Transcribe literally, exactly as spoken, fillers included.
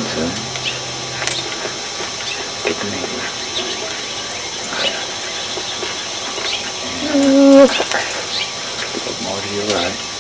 to get the meat. A little more to your right.